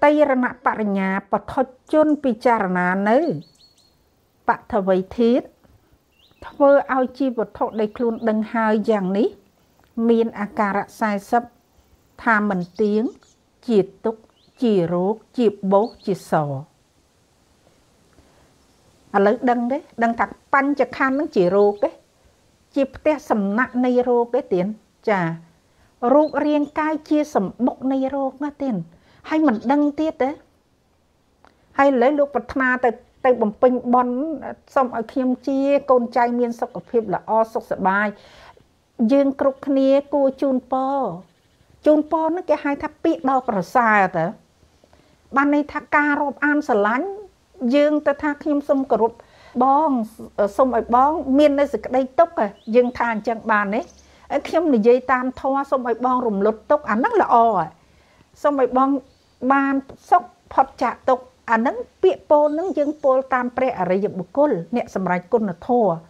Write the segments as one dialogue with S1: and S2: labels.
S1: តៃរណបរិញ្ញាបថុជនពិចារណានៅបថវៃធាតុធ្វើឲ្យជីវវត្ថុដែលខ្លួនដឹងហើយយ៉ាងនេះមានអាការៈ40ថាមិនទៀងជាទុក្ខជារោគជាបោសជាសឥឡូវដឹងទេដឹងថាបញ្ចខណ្ឌនឹងជារោគទេជាផ្ទះសំណាក់នៃរោគទេទៀនចារូបរាងកាយជាសម្បុកនៃរោគណាទៀនហើយមិនដឹងទៀតទេហើយឥឡូវលោកប្រាថ្នាទៅបំពេញបន់សូមឲ្យខ្ញុំជាកូនចៅមានសុខភាពល្អសុខសប្បាយយើងគ្រប់គ្នាគួរជូនពរនោះគេហៅថាពាក្យដ៏ប្រសើរតើបានន័យថាការរាប់អានស្រឡាញ់យើងទៅថាខ្ញុំសូមគោរពបងសូមឲ្យបងមាននៅសេចក្តីទុក្ខយើងថាអញ្ចឹងបានទេខ្ញុំនិយាយតាមធម៌សូមឲ្យបងរំលត់ទុក្ខអាហ្នឹងល្អសូមឲ្យបងបានសុខផុតចាកទុក្ខអាហ្នឹងពាក្យពោលហ្នឹងយើងពោលតាមព្រះអរិយបុគ្គលអ្នកសម្រេចគុណធម៌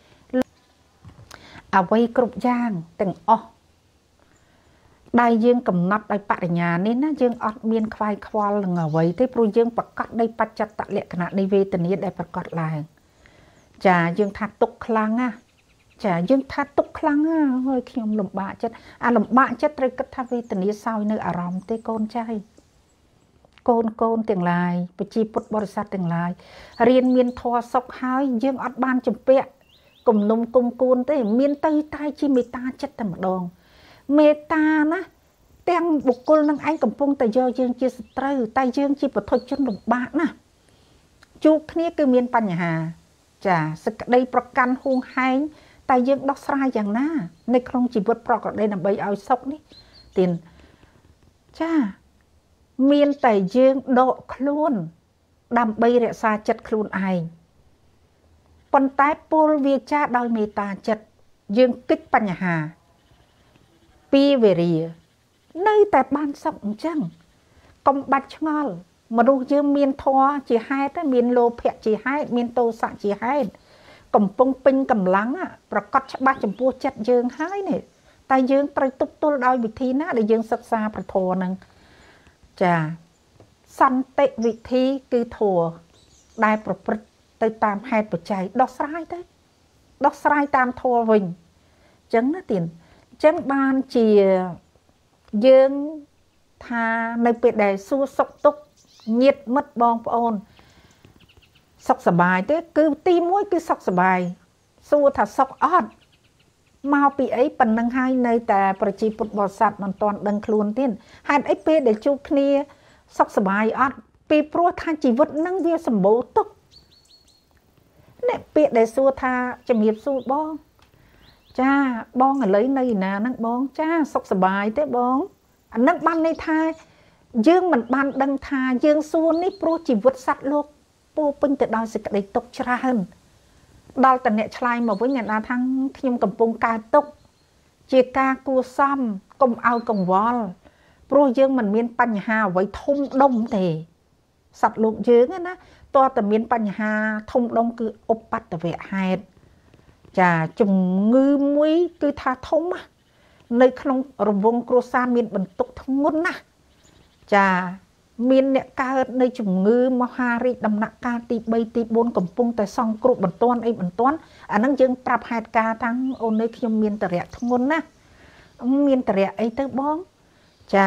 S1: អ្វីគ្រប់យ៉ាងទាំងអស់ដែលយើងកំណត់ដោយបរិញ្ញានេះណាយើងអត់មានខ្វាយខ្វល់នឹងអ្វីទេព្រោះយើងប្រកាសដោយបច្ចតលក្ខណៈនៃវេទនាដែលប្រកបឡើងចាយើងថាទុកខ្លាំងណាចាយើងថាទុកខ្លាំងណាហើយខ្ញុំលំបាកចិត្តអាលំបាកចិត្តត្រូវគិតថាវេទនាសោយនៅអារម្មណ៍ទេកូនចៅកូនទាំងឡាយប្រជាពុទ្ធបរិស័ទទាំងឡាយរៀនមានធម៌សុខហើយយើងអត់បានជំពាក់គំនុំគុំគួនទេមានទៅតែជាមេត្តាចិត្តតែម្ដងមេត្តាណាទាំងបុគ្គលនឹងឯងកំពុងតែយកយើងជាសត្រូវតែយើងជាបុថុជនលំបាកណាជួបគ្នាគឺមានបញ្ហាចាសក្តីប្រកាន់ហួងហែងតែយើងដោះស្រាយយ៉ាងណានៅក្នុងជីវិតប្រកបដើម្បីឲ្យសុខនេះទៀនចាមានតែយើងដកខ្លួនដើម្បីរក្សាចិត្តខ្លួនឯងប៉ុន្តែពលវាចាដោយមេត្តាចិត្តយើងគិតបញ្ហាពីវេរានៅតែបានសុខអញ្ចឹងកុំបាច់ឆ្ងល់មនុស្សយើងមានធម៌ជាហេតុមានលោភៈជាហេតុមានទោសៈជាហេតុកំពុងពេញកម្លាំងប្រកបច្បាស់ចំពោះចិត្តយើងហើយនេះតែយើងត្រូវទប់ទល់ដោយវិធីណាដែលយើងសិក្សាប្រធរហ្នឹងចាសន្តិវិធីគឺធម៌ដែលប្រព្រឹត្តទៅតាមហេតុបច្ច័យដោះស្រាយតាមធម៌វិញអញ្ចឹងណាទៀនអញ្ចឹងបានជាយើងថានៅពេលដែលសួរសុខទុក្ខញាតិមិត្តបងប្អូនសុខសប្បាយទេគឺទី1គឺសុខសប្បាយសួរថាសុខអត់មកពីអីប៉ុណ្ណឹងហើយនៅតែប្រជាពុទ្ធបរិស័ទមិនទាន់ដឹងខ្លួនទៀតហេតុអីពេលដែលជួបគ្នាសុខសប្បាយអត់ពីព្រោះថាជីវិតនឹងវាសម្បូរទុក្ខនេះពាក្យដែលសួរថាជំរាបសួរបងចាបងឥឡូវនៅឯណាហ្នឹងបងចាសុខសប្បាយទេបងអានឹងបានន័យថាយើងមិនបានដឹងថាយើងសួរនេះព្រោះជីវិតសត្វលោកពោពេញទៅដោយសេចក្តីទុក្ខច្រើនដល់តអ្នកឆ្លើយមកវិញអ្នកណាថាខ្ញុំកំពុងកើតទុក្ខជាការគួសមកុំឲ្យកង្វល់ព្រោះយើងមិនមានបញ្ហាអ្វីធំដុំទេសត្វលោកយើងណាតើតែមានបញ្ហាធំដុំគឺឧបតវហេតុចាជំងឺមួយគឺថាធំនៅក្នុងរង្វង់គ្រួសារមានបន្ទុកធ្ងន់ណាស់ចាមានអ្នកកើតនៅជំងឺមហារីកដំណាក់កាលទី3ទី4កំពុងតែសង្គ្រោះបន្ទាន់អីបន្ទាន់អាហ្នឹងយើងប្រាប់ហេតុការតាំងអូននេះខ្ញុំមានតរៈធ្ងន់ណាស់មានតរៈអីទៅបងចា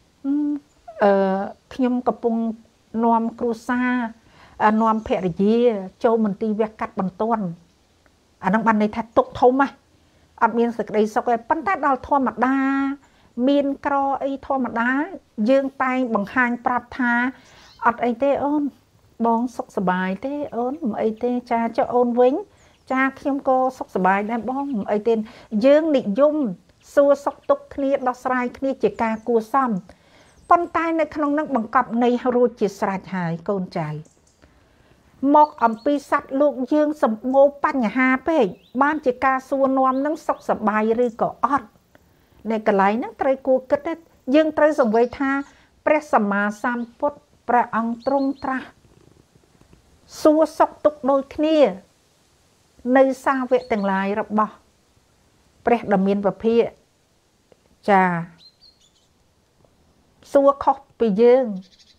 S1: ខ្ញុំកំពុងនាំគ្រួសារនាំភរិយាចូលមន្ទីរវះកាត់បន្ទាន់អាហ្នឹងបានន័យថាទុកធំណាអត់មានសេចក្តីសុខទេប៉ុន្តែដល់ធម្មតាមានក្រអីធម្មតាយើងតែងបង្ហាញប្រាប់ថាអត់អីទេអូនបងសុខសប្បាយទេអូនមិនអីទេចាចុះអូនវិញចាខ្ញុំក៏សុខសប្បាយដែរបងមិនអីទេយើងនិយមសួរសុខទុក្ខគ្នាដោះស្រាយគ្នាជាការគួរសមប៉ុន្តែនៅក្នុងនឹងបង្កប់នៃរួចជាស្រេចហើយកូនចៅមកអំពីសត្វលោកយើងសម្បូរបញ្ហាពេកបានជាការសួរនាំនឹងសុខសប្បាយឬក៏អត់នៅកន្លែងហ្នឹងត្រូវគួរគិតយើងត្រូវសង្វេគថាព្រះសម្មាសម្ពុទ្ធព្រះអង្គទ្រង់ត្រាស់សួរសុខទុក្ខដូចគ្នានៅសាវកទាំងឡាយរបស់ព្រះដ៏មានពភាកចាសួរខុសពីយើង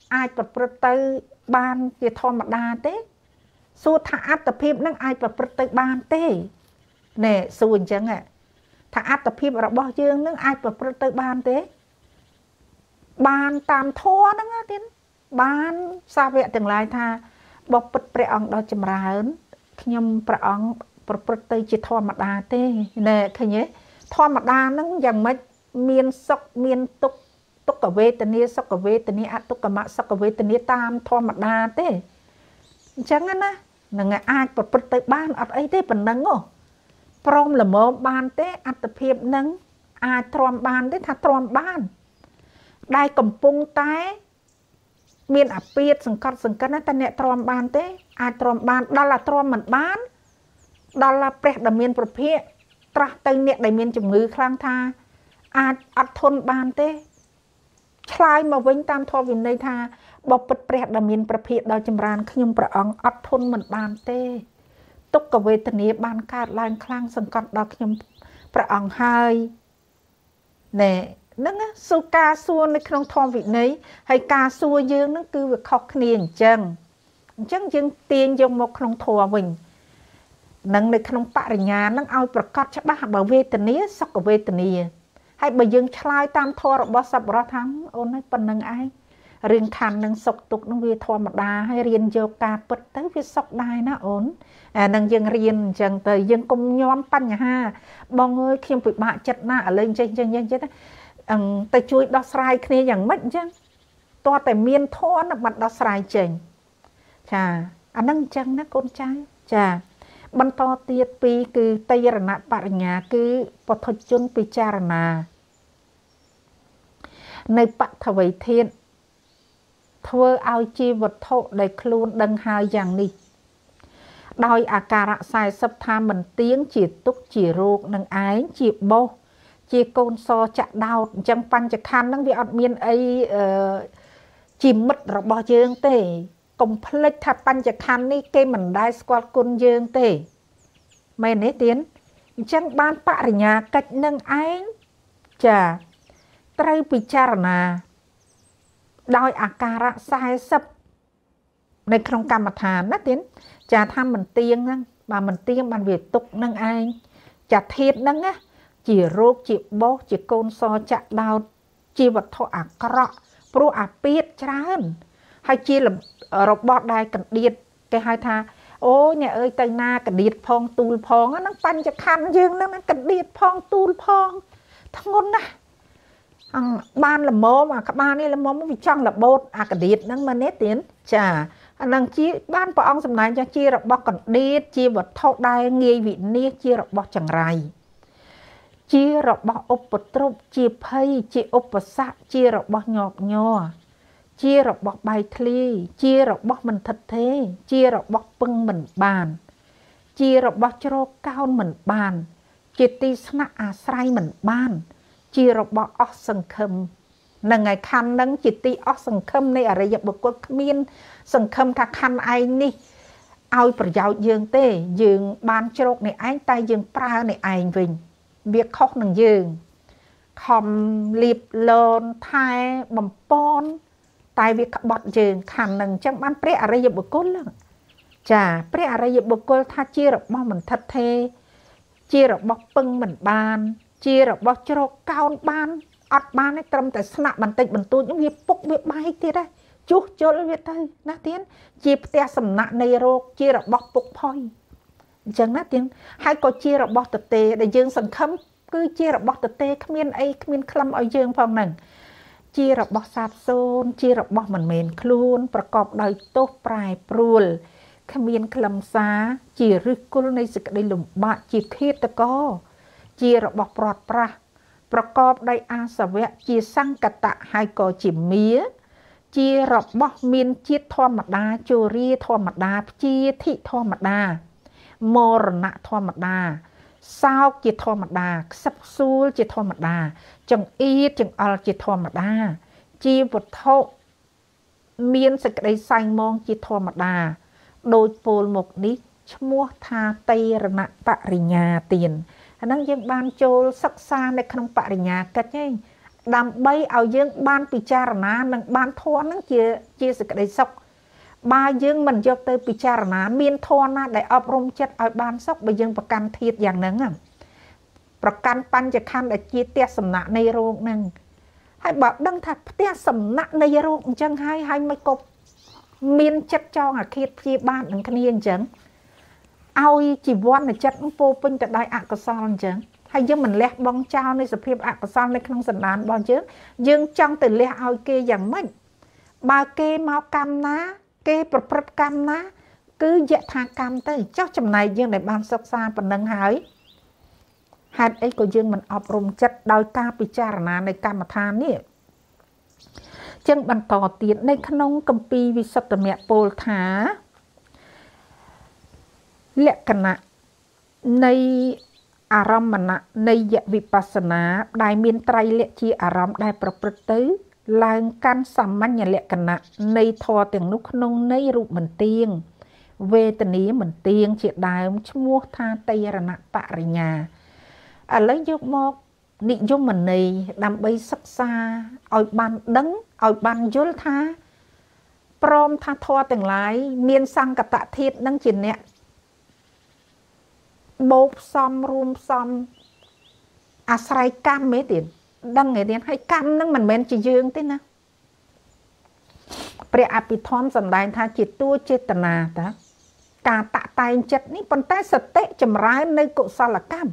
S1: អាចប្រព្រឹត្តទៅបានជាធម្មតាទេសួរថាអត្តភាពនឹងអាចប្រព្រឹត្តទៅបានទេណែសួរអញ្ចឹងថាអត្តភាពរបស់យើងនឹងអាចប្រព្រឹត្តទៅបានទេបានតាមធម៌ហ្នឹងទៀតបានសាវកទាំងឡាយថាបបិទ្ធព្រះអង្គដ៏ចម្រើនខ្ញុំព្រះអង្គប្រព្រឹត្តទៅជាធម្មតាទេណែឃើញទេធម្មតាហ្នឹងយ៉ាងម៉េចមានសុខមានទុក្ខទុក្ខវេទនាសុខវេទនាអទុក្ខមសុខវេទនាតាមធម្មតាទេអញ្ចឹងណានឹងអាចប្រព្រឹត្តទៅបានអត់អីទេប៉ុណ្ណឹងព្រមល្មមបានទេអត្តភាពនឹងអាចទ្រាំបានទេថាទ្រាំបានដែលកំពុងតែមានអាពាធសង្កត់សង្កិនតែអ្នកទ្រាំបានទេអាចទ្រាំបានដល់តែទ្រាំមិនបានដល់តែព្រះដែលមានប្រភេទត្រាស់ទៅអ្នកដែលមានជំងឺខ្លាំងថាអាចអត់ធន់បានទេឆ្លើយមកវិញតាមធម៌វិន័យថាបបិទ្ធព្រះដែលមានប្រភេទដ៏ចម្រើនខ្ញុំព្រះអង្គអត់ធន់មិនបានទេទុក្ខវេទនាបានកើតឡើងខ្លាំងសង្កត់ដល់ខ្ញុំព្រះអង្គហើយណែហ្នឹងសុការសួរនៅក្នុងធម៌វិន័យហើយការសួរយើងហ្នឹងគឺវាខុសគ្នាអញ្ចឹងយើងទាញយកមកក្នុងធម៌វិញនឹងនៅក្នុងបរិញ្ញានឹងឲ្យប្រកាសច្បាស់បើវេទនាសុខវេទនាហើយបើយើងឆ្លើយតាមធម៌របស់សប្បុរសថាអូនហើយប៉ុណ្្នឹងឯងរឿងខណ្ឌនឹងសុខទុក្ខនឹងវាធម្មតាហើយរៀនយកការពិតទៅវាសុខដែរណាអូនអានឹងយើងរៀនអញ្ចឹងទៅយើងកុំញោមបញ្ហាបងអើយខ្ញុំពិបាកចិត្តណាស់ឥឡូវអញ្ចឹងទៅជួយដោះស្រាយគ្នាយ៉ាងម៉េចអញ្ចឹងតើតែមានធម៌នឹងបាត់ដោះស្រាយចេញចាអានឹងអញ្ចឹងណាកូនចៅចាបន្តទៀតពីគឺតយរណបរិញ្ញាគឺពុទ្ធជនពិចារណានៅបថវៃធាតុធ្វើឲ្យជាវត្ថុដែលខ្លួនដឹងហើយយ៉ាងនេះដោយអាការៈ40ថាមិនទៀងជាទុកជារោគនឹងឯងជាបោសជាកូនសចាក់ដោតអញ្ចឹងបញ្ចខណ្ឌហ្នឹងវាអត់មានអីជាមិត្តរបស់យើងទេកុំភ្លេចថាបញ្ចខណ្ឌនេះគេមិនដែលស្គាល់គុណយើងទេមែនទេទៀនអញ្ចឹងបានបរិញ្ញាកិច្ចនឹងឯងចាត្រូវពិចារណាដោយអាការៈ40នៅក្នុងកម្មដ្ឋានណាទៀនចាថាមិនទៀងហ្នឹងបើមិនទៀងបានវាទុកនឹងឯងចាធាតហ្នឹងណាជារោគជាបោសជាកូនសចាក់ដោតជាវត្ថុអាក្រក់ព្រោះអាពាធច្រើនហើយជារបស់ដែលកណ្ដៀតគេហៅថាអូអ្នកអើយទៅណាកណ្ដៀតផងទូលផងហ្នឹងបញ្ចខណ្ឌយើងហ្នឹងកណ្ដៀតផងទូលផងធ្ងន់ណាស់បានល្មមអាក្បាលនេះល្មមវាចង់របូតអាកណ្ដៀតហ្នឹងមែនទេទៀនចាអានឹងជាបានព្រះអង្គសម្ដែងចាស់ជារបស់កណ្ដៀតជាវត្ថុដែលងាយវិនាសជារបស់ចង្រៃជារបស់ឧបទ្រពជាភ័យជាឧបសគ្គជារបស់ញាប់ញ័រជារបស់បែកធ្លាយជារបស់មិនថិតទេជារបស់ពឹងមិនបានជារបស់ជ្រកកោនមិនបានជាទីស្នាក់អាស្រ័យមិនបានជារបស់អស់សង្ឃឹមនឹងឯខណ្ឌនឹងជាទីអស់សង្ឃឹមនៃអរិយបុគ្គលគ្មានសង្ឃឹមថាខណ្ឌឯងនេះឲ្យប្រយោជន៍យើងទេយើងបានជ្រកនៃឯងតែយើងប្រើនៃឯងវិញវាខុសនឹងយើងខំលៀបលនថែបំពន់តែវាក្បត់យើងខណ្ឌនឹងអញ្ចឹងបានព្រះអរិយបុគ្គលចាព្រះអរិយបុគ្គលថាជារបស់មិនថិតទេជារបស់ពឹងមិនបានជារបស់ជ្រកកោនបានអត់បានទេត្រឹមតែស្នាក់បន្តិចបន្តួចវាពុកវាបែកទៀតដែរជួសជុលវាទៅណាទៀនជាផ្ទះសំណាក់នៃរោគជារបស់ពុកផុយអញ្ចឹងណាទៀនហើយក៏ជារបស់តទេដែលយើងសង្ឃឹមគឺជារបស់តទេគ្មានអីគ្មានខ្លឹមឲ្យយើងផងហ្នឹងជារបស់សាបសូន្យជារបស់មិនមែនខ្លួនប្រកបដោយទោសប្រែប្រួលគ្មានខ្លឹមសារជាឫសគល់នៃសេចក្តីលំបាកជាឃាតករជារបស់ព្រាត់ប្រាសប្រកបដោយអាសវៈជាសង្កតៈហើយក៏ជាមាជារបស់មានជាតិធម្មតាជរាធម្មតាព្យាធិធម្មតាមរណៈធម្មតាសោកជាធម្មតាខ្សឹបខ្សួលជាធម្មតាចង្អៀតចង្អល់ជាធម្មតាជាវត្ថុមានសេចក្តីសែងមងជាធម្មតាដោយពោលមុខនេះឈ្មោះថាតេរណបរិញ្ញាទានអាហ្នឹងយើងបានចូលសិក្សានៅក្នុងបរិញ្ញាកិច្ចឯងដើម្បីឲ្យយើងបានពិចារណានិងបានធម៌ហ្នឹងជាសេចក្តីសុខបើយើងមិនយកទៅពិចារណាមានធម៌ណាដែលអប់រំចិត្តឲ្យបានសុខបើយើងប្រកាន់ធាតុយ៉ាងហ្នឹងប្រកាន់បញ្ចខណ្ឌដែលជាផ្ទះសំណាក់នៃរោគហ្នឹងហើយបើដឹងថាផ្ទះសំណាក់នៃរោគអញ្ចឹងហើយមិនក៏មានចិត្តចង់អាឃាតព្យាបាទនឹងគ្នាអញ្ចឹងឲ្យជីវ័នចិត្តពោពេញទៅដោយអកុសលអញ្ចឹងហើយយើងមិនលះបង់ចោលនៃសភាពអកុសលនៅក្នុងសន្តានរបស់យើងចង់ទៅលះឲ្យគេយ៉ាងម៉េចបើគេមកកម្មណាគេប្រព្រឹត្តកម្មណាគឺយថាកម្មទៅចុះចំណែកយើងដែលបានសិក្សាប៉ុណ្ណឹងហើយហេតុអីក៏យើងមិនអប់រំចិត្តដោយការពិចារណានៃកម្មដ្ឋាននេះចឹងបន្តទៀតនៅក្នុងគម្ពីរវិសុទ្ធមគ្គពោលថាលក្ខណៈនៃអារម្មណនៃយវិបស្សនាដែលមានត្រៃលក្ខជាអារម្មណ៍ដែលប្រព្រឹត្តទៅឡើងកាន់សាមញ្ញលក្ខណៈនៃធម៌ទាំងនោះក្នុងន័យរូបមិនទៀងវេទនាមិនទៀងជាដើមឈ្មោះថាតេរណបរិញ្ញាឥឡូវយកមកនិយមន័យដើម្បីសិក្សាឲ្យបានដឹងឲ្យបានយល់ថាព្រមថាធម៌ទាំងឡាយមានសង្កតធាតុនឹងជាអ្នកបូកផ្សំរួមផ្សំអាស្រ័យកម្មឯទៀតដឹងឯទៀតហើយកម្មនឹងមិនមែនជាយើងទេណាព្រះអភិធម្មសម្ដែងថាជាតួចេតនាតាការតាក់តែងចិត្តនេះប៉ុន្តែសតិចម្រើននៅកុសលកម្ម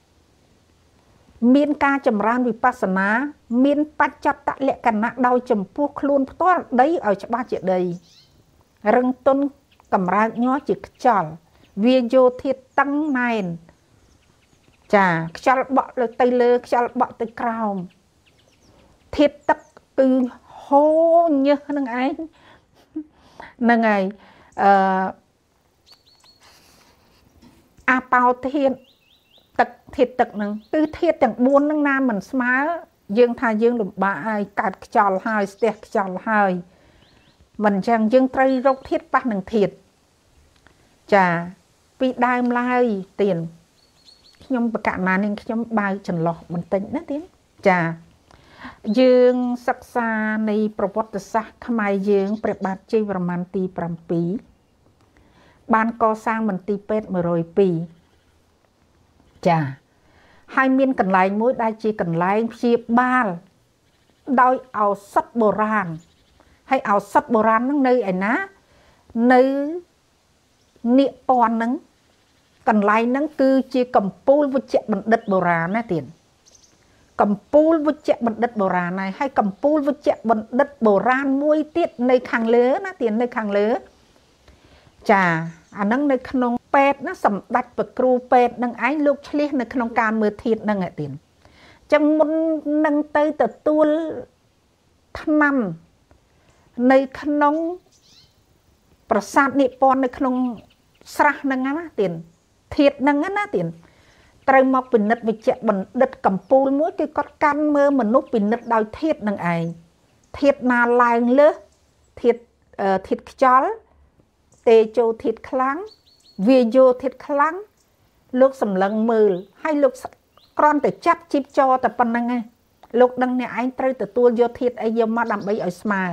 S1: មានការចម្រើនវិបស្សនាមានបច្ចតលក្ខណៈដោយចំពោះខ្លួនផ្ទាល់ដីឲ្យច្បាស់ជាដីរឹងទុនកម្រើកញ័រជាខ្យល់វាយោធាតតឹងណែនចាខ្យល់បក់ទៅលើខ្យល់បក់ទៅក្រោមធាតទឹកគឺហូរញើសនឹងឯងហ្នឹងហើយអាបោធាតទឹកធាតទឹកហ្នឹងគឺធាតទាំង4ហ្នឹងណាមិនស្មើយើងថាយើងលំបាកហើយកើតខ្យល់ហើយស្ទះខ្យល់ហើយមិនអញ្ចឹងយើងត្រូវរកធាតប៉ះនឹងធាតចាពីដើមឡើយទៀនខ្ញុំបកណានាងខ្ញុំបើចន្លោះបន្តិចណាទៀនចាយើងសិក្សានៃប្រវត្តិសាស្ត្រខ្មែរយើងព្រះបាទជ័យវរ្ម័នទី7បានកសាងមន្ទីរពេទ្យ102ចាហើយមានកន្លែងមួយដែលជាកន្លែងព្យាបាលដោយឱសថបុរាណហើយឱសថបុរាណហ្នឹងនៅឯណានៅនាគពណ៌ហ្នឹងកន្លែងហ្នឹងគឺជាកម្ពូលវិជ្ជបណ្ឌិតបុរាណណាទៀតកម្ពូលវិជ្ជបណ្ឌិតបុរាណហើយកម្ពូលវិជ្ជបណ្ឌិតបុរាណមួយទៀតនៅខាងលើណាទៀតនៅខាងលើចាអាហ្នឹងនៅក្នុងពេទ្យណាសម្ដេចព្រះគ្រូពេទ្យនឹងឯងលោកឆ្លៀសនៅក្នុងការមើលធាតុហ្នឹងឯទៀតអញ្ចឹងមុននឹងទៅទទួលថ្នាំនៅក្នុងប្រាសាទនិព្វាននៅក្នុងស្រះហ្នឹងណាទៀតធាតុហ្នឹងណាទៀតត្រូវមកពិនិត្យវិជ្ជបណ្ឌិតកម្ពូលមួយគឺគាត់កាន់មើលមនុស្សពិនិត្យដោយធាតុហ្នឹងឯងធាតុណាឡើងលើសធាតុខ្យល់ទេជោធាតុខ្លាំងវាយោធាតុខ្លាំងលោកសម្លឹងមើលហើយលោកគ្រាន់តែចាប់ជីបចរតែប៉ុណ្្នឹងឯងលោកដឹងអ្នកឯងត្រូវទទួលយកធាតុអីយកមកដើម្បីឲ្យស្មើ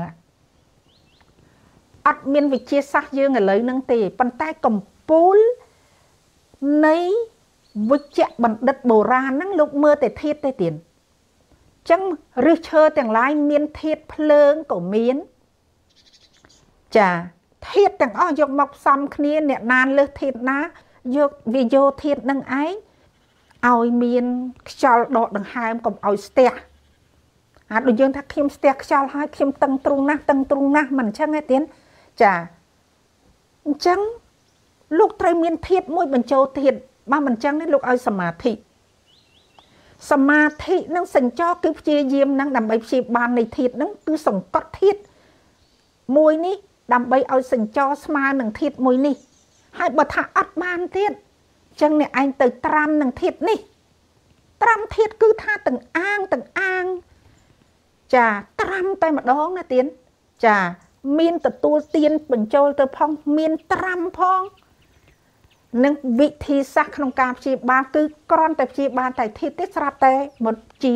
S1: អត់មានវិទ្យាសាស្ត្រយើងឥឡូវហ្នឹងទេប៉ុន្តែកម្ពូលនៃវិជ្ជបណ្ឌិតបុរាណហ្នឹងលោកមើលតែធាតុទេទៀតអញ្ចឹងឫសឈើទាំងឡាយមានធាតុភ្លើងក៏មានចាធាតុទាំងអស់យកមកផ្សំគ្នាអ្នកណាលើសធាតុណាយកវាយោធាតុនឹងឯងឲ្យមានខ្យល់ដកដង្ហើមកុំឲ្យស្ទះអាដូចយើងថាខ្ញុំស្ទះខ្យល់ហើយខ្ញុំតឹងទ្រូងណាស់មិនអញ្ចឹងទេទៀតចាអញ្ចឹងលោកត្រូវមានធាតុមួយបញ្ចូលធាតុបើមិនអញ្ចឹងនេះលោកឲ្យសមាធិនឹងសញ្ចរគឺព្យាយាមនឹងដើម្បីព្យាបាលនៃធាតុនឹងគឺសង្កត់ធាតុមួយនេះដើម្បីឲ្យសញ្ចរស្មើនឹងធាតុមួយនេះហើយបើថាអត់បានទៀតអញ្ចឹងអ្នកឯងទៅត្រាំនឹងធាតុនេះត្រាំធាតុគឺថាទាំងអាងចាត្រាំតែម្ដងណាទៀតចាមានទទួលទានបញ្ចូលទៅផងមានត្រាំផងនឹងវិធីសាស្ត្រក្នុងការព្យាបាលគឺគ្រាន់តែព្យាបាលតែធាតុទេស្រាប់តែមកជា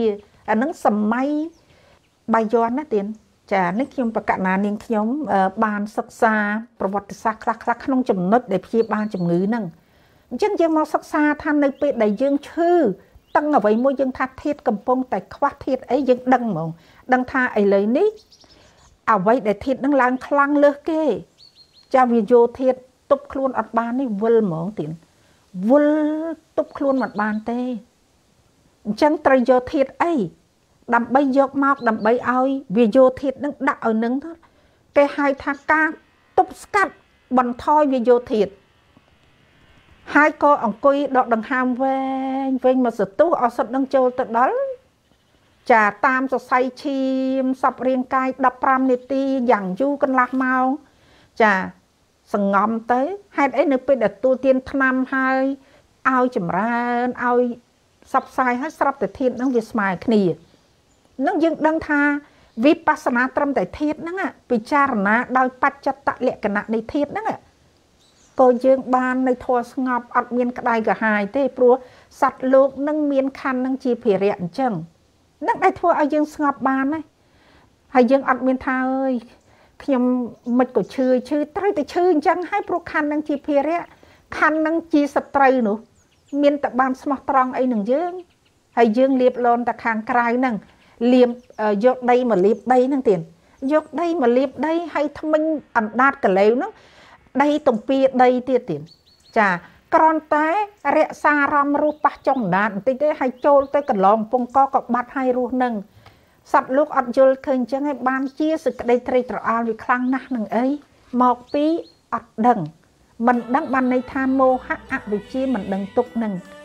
S1: អានឹងសម័យបាយ័នណាទៀតចានេះខ្ញុំប្រកាសណានាងខ្ញុំបានសិក្សាប្រវត្តិសាស្ត្រខ្លះៗក្នុងចំណុចដែលព្យាបាលជំងឺហ្នឹងអញ្ចឹងយើងមកសិក្សាថានៅពេលដែលយើងឈឺតឹងអ្វីមួយយើងថាធាតុកំពុងតែខ្វះធាតុអីយើងដឹងហ្មងដឹងថាឥឡូវនេះអ្វីដែលធាតុហ្នឹងឡើងខ្លាំងលើសគេចាវាយកធាតុទប់ខ្លួនអត់បាននេះវិលហ្មងទៀតវិលទប់ខ្លួនមិនបានទេអញ្ចឹងត្រូវយកធាតុអីដើម្បីយកមកដើម្បីឲ្យវាយកធាតុហ្នឹងដាក់ឲ្យនឹងគេហៅថាការទប់ស្កាត់បន្ថយវាយកធាតុហើយក៏អង្គុយដកដង្ហើមវែងវែងមកសន្ទុះអស់សុទ្ធនឹងចូលទៅដល់ចាតាមសរសៃឈាមសពរាងកាយ15នាទីយ៉ាងយូរកន្លះម៉ោងចាសង្ងំទៅហេតុអីនៅពេលដែលទទួលទានថ្នាំហើយឲ្យចម្រើនឲ្យសັບផ្សាយឲ្យស្រាប់តែធាតុហ្នឹងវាស្មើគ្នានឹងយើងដឹងថាវិបស្សនាត្រឹមតែធាតុហ្នឹងពិចារណាដោយបច្ចតលក្ខណៈនៃធាតុហ្នឹងក៏យើងបាននៅធម៌ស្ងប់អត់មានក្តៅក្រហាយទេព្រោះសត្វលោកនឹងមានខណ្ឌនឹងជាភារៈអញ្ចឹងនឹងដែលធ្វើឲ្យយើងស្ងប់បានណាហើយយើងអត់មានថាអើយខ្ញុំមិនក៏ឈឺត្រូវតែឈឺអញ្ចឹងហើយព្រោះខណ្ឌនឹងជាភារៈខណ្ឌនឹងជាសត្រូវនោះមានតែបានស្មោះត្រង់អីនឹងយើងហើយយើងលៀបលន់តែខាងក្រៅហ្នឹងលាបយកដីមកលាបដីហ្នឹងទៀតយកដីមកលាបដីហើយថ្មិញអណ្ដាតកលេវហ្នឹងដីទំពាដីទៀតចាគ្រាន់តែរក្សាអារម្មណ៍រស់ប៉ះចុងអណ្ដាតបន្តិចទេហើយចូលទៅកន្លងពងកក៏បាត់ហើយរស់នឹងសត្វលោកអត់យល់ឃើញអញ្ចឹងហើយបានជាសេចក្តីត្រេកត្រអាលវាខ្លាំងណាស់នឹងអីមកពីអត់ដឹងមិនដឹងបានន័យថាមោហៈអវិជ្ជាមិនដឹងទុកនឹង